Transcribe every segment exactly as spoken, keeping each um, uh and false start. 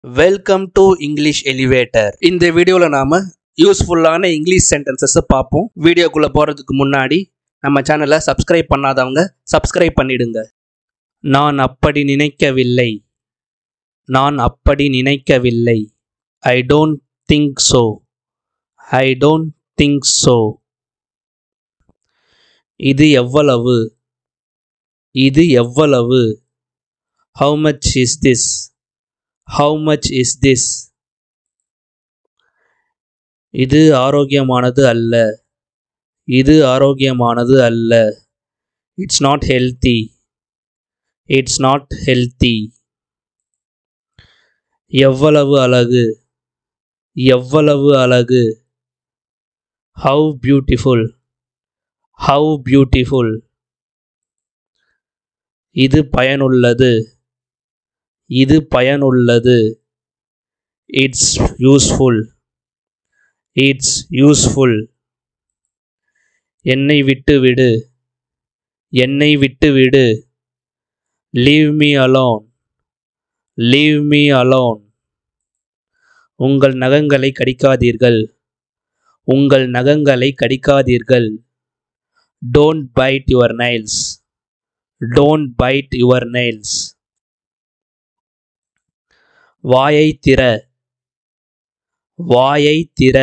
Welcome to English elevator. இந்த வீடியோவில் நாம் யூஸ்ஃபுல்லான இங்கிலீஷ் சென்டென்சஸை பார்ப்போம். வீடியோக்குள்ளே போகிறதுக்கு முன்னாடி நம்ம சேனலை சப்ஸ்கிரைப் பண்ணாதவங்க சப்ஸ்கிரைப் பண்ணிடுங்க. நான் அப்படி நினைக்கவில்லை. நான் அப்படி நினைக்கவில்லை. I don't think so. I don't think so. இது எவ்வளவு? இது எவ்வளவு? How much is this? How much is this? இது ஆரோக்கியமானது அல்ல. இது ஆரோக்கியமானது அல்ல. It's not healthy. It's not healthy. எவ்வளவு அழகு? எவ்வளவு அழகு? How beautiful. How beautiful. இது பயனுள்ளது. இது பயனுள்ளது. It's useful. It's useful. என்னை விட்டு விடு. என்னை விட்டு விடு. Leave me alone. Leave me alone. உங்கள் நகங்களை கடிக்காதீர்கள். உங்கள் நகங்களை கடிக்காதீர்கள். Don't bite your nails. Don't bite your nails. வாயை திற. வாயை திற.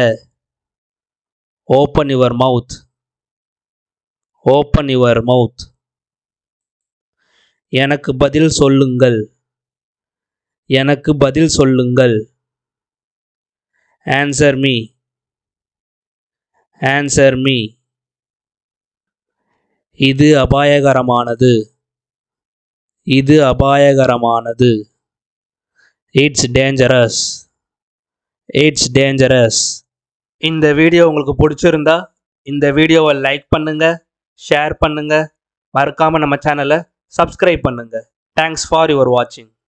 Open your mouth. Open your mouth. எனக்கு பதில் சொல்லுங்கள். எனக்கு பதில் சொல்லுங்கள். Answer me. Answer me. இது அபாயகரமானது. இது அபாயகரமானது. It's dangerous. It's dangerous. இந்த வீடியோ உங்களுக்கு பிடிச்சிருந்தா இந்த வீடியோவை லைக் பண்ணுங்க, ஷேர் பண்ணுங்க, மறக்காம நம்ம சேனலை சப்ஸ்கிரைப் பண்ணுங்க. Thanks for your watching.